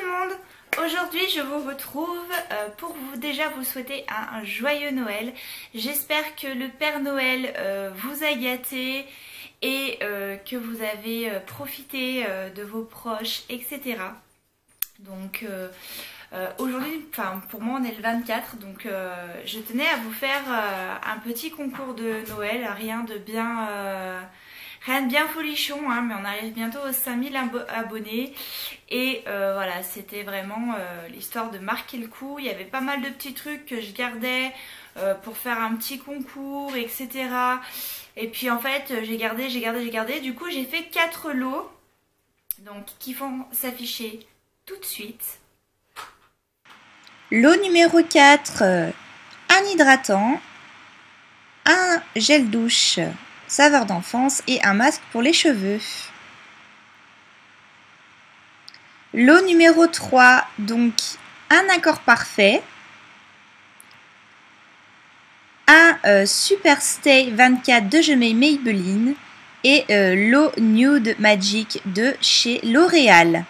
le monde! Aujourd'hui je vous retrouve pour vous souhaiter un joyeux Noël. J'espère que le Père Noël vous a gâté et que vous avez profité de vos proches, etc. Donc aujourd'hui, pour moi on est le 24, donc je tenais à vous faire un petit concours de Noël, rien de bien folichon, hein, mais on arrive bientôt aux 5000 abonnés et voilà, c'était vraiment l'histoire de marquer le coup. Il y avait pas mal de petits trucs que je gardais pour faire un petit concours, etc. Et puis en fait j'ai gardé, du coup j'ai fait 4 lots donc, qui vont s'afficher tout de suite. Lot numéro 4, un hydratant, un gel douche saveur d'enfance et un masque pour les cheveux. Lot numéro 3, donc un accord parfait, un Super Stay 24 de Gemay Maybelline et l'eau Nude Magic de chez L'Oréal.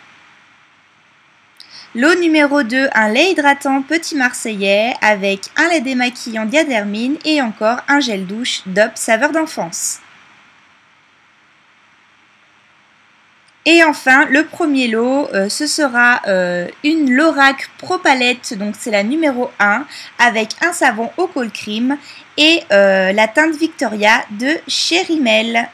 Lot numéro 2, un lait hydratant petit marseillais avec un lait démaquillant Diadermine et encore un gel douche Dove saveur d'enfance. Et enfin, le premier lot, ce sera une Lorac Pro Palette, donc c'est la numéro 1, avec un savon au col cream et la teinte Victoria de chez Rimmel.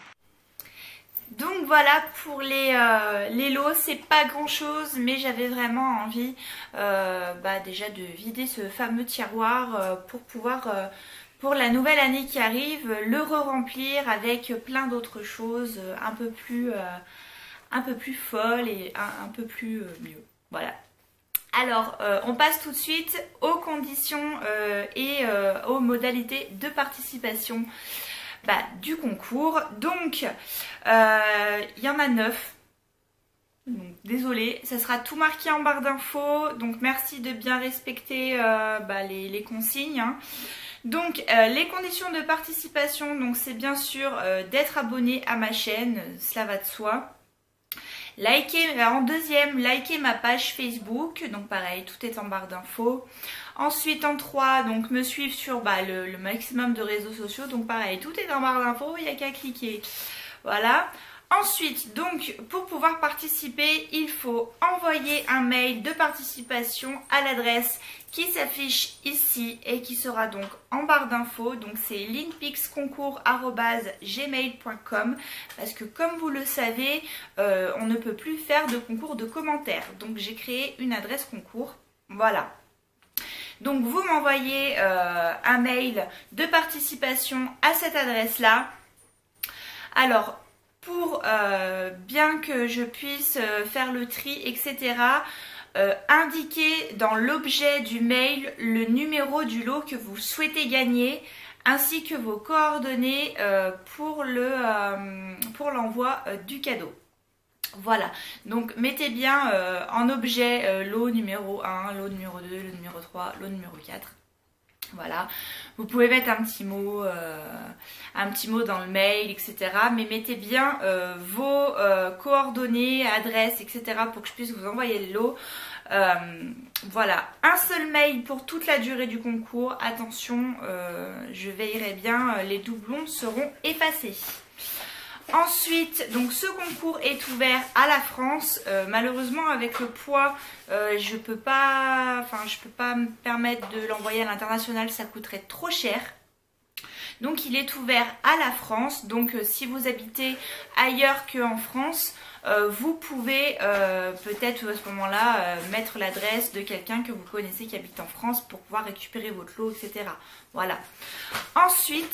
Donc voilà pour les lots, c'est pas grand chose, mais j'avais vraiment envie déjà de vider ce fameux tiroir pour pouvoir, pour la nouvelle année qui arrive, le re-remplir avec plein d'autres choses un peu plus folles et un peu plus mieux. Voilà. Alors, on passe tout de suite aux conditions et aux modalités de participation du concours. Donc, il y en a 9. Donc, désolée, ça sera tout marqué en barre d'infos. Donc, merci de bien respecter les consignes. Hein. Donc, les conditions de participation, donc c'est bien sûr d'être abonné à ma chaîne, cela va de soi. En deuxième, likez ma page Facebook, donc pareil, tout est en barre d'infos. Ensuite, en 3, donc me suivre sur le maximum de réseaux sociaux, donc pareil, tout est en barre d'infos, il n'y a qu'à cliquer. Voilà. Ensuite, donc, pour pouvoir participer, il faut envoyer un mail de participation à l'adresse qui s'affiche ici et qui sera donc en barre d'infos. Donc, c'est linpixconcours@gmail.com parce que comme vous le savez, on ne peut plus faire de concours de commentaires. Donc, j'ai créé une adresse concours. Voilà. Donc, vous m'envoyez un mail de participation à cette adresse-là. Alors, pour bien que je puisse faire le tri, etc., indiquez dans l'objet du mail le numéro du lot que vous souhaitez gagner, ainsi que vos coordonnées pour l'envoi du cadeau. Voilà, donc mettez bien en objet lot numéro 1, lot numéro 2, lot numéro 3, lot numéro 4. Voilà, vous pouvez mettre un petit mot dans le mail, etc. Mais mettez bien vos coordonnées, adresses, etc. pour que je puisse vous envoyer le lot. Voilà, un seul mail pour toute la durée du concours. Attention, je veillerai bien, les doublons seront effacés. Ensuite, donc ce concours est ouvert à la France. Malheureusement, avec le poids, je peux pas me permettre de l'envoyer à l'international, ça coûterait trop cher. Donc il est ouvert à la France. Donc si vous habitez ailleurs qu'en France, vous pouvez peut-être à ce moment-là mettre l'adresse de quelqu'un que vous connaissez qui habite en France pour pouvoir récupérer votre lot, etc. Voilà. Ensuite,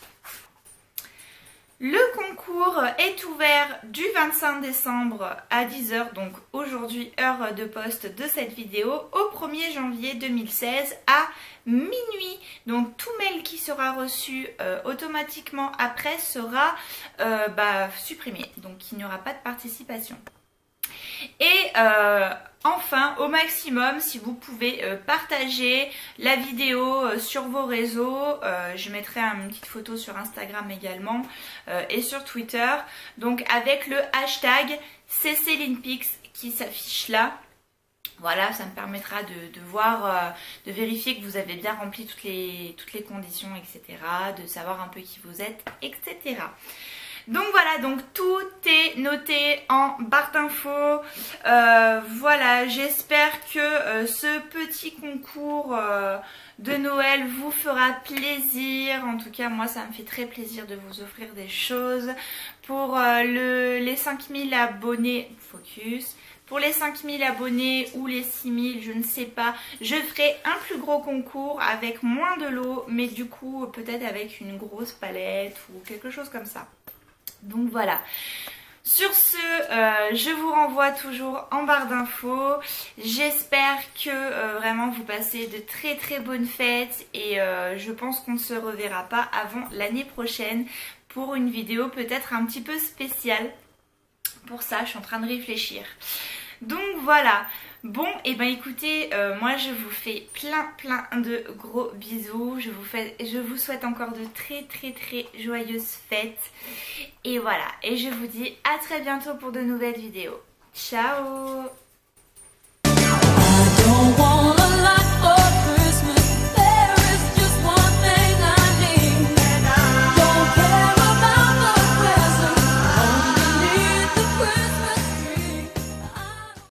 le concours est ouvert du 25 décembre à 10 h, donc aujourd'hui heure de poste de cette vidéo, au 1er janvier 2016 à minuit. Donc tout mail qui sera reçu automatiquement après sera supprimé, donc il n'y aura pas de participation. Et enfin, au maximum, si vous pouvez partager la vidéo sur vos réseaux, je mettrai une petite photo sur Instagram également et sur Twitter, donc avec le hashtag cclinpix qui s'affiche là. Voilà, ça me permettra de voir, de vérifier que vous avez bien rempli toutes les conditions, etc. De savoir un peu qui vous êtes, etc. Donc voilà, donc tout est noté en barre d'infos. Voilà, j'espère que ce petit concours de Noël vous fera plaisir. En tout cas, moi, ça me fait très plaisir de vous offrir des choses. Pour les 5000 abonnés, focus. Pour les 5000 abonnés ou les 6000, je ne sais pas, je ferai un plus gros concours avec moins de lots, mais du coup peut-être avec une grosse palette ou quelque chose comme ça. Donc voilà. Sur ce, je vous renvoie toujours en barre d'infos. J'espère que vraiment vous passez de très très bonnes fêtes et je pense qu'on ne se reverra pas avant l'année prochaine pour une vidéo peut-être un petit peu spéciale. Pour ça, je suis en train de réfléchir. Donc voilà. Bon, et ben écoutez, moi je vous fais plein de gros bisous. Je vous souhaite encore de très joyeuses fêtes. Et voilà. Et je vous dis à très bientôt pour de nouvelles vidéos. Ciao!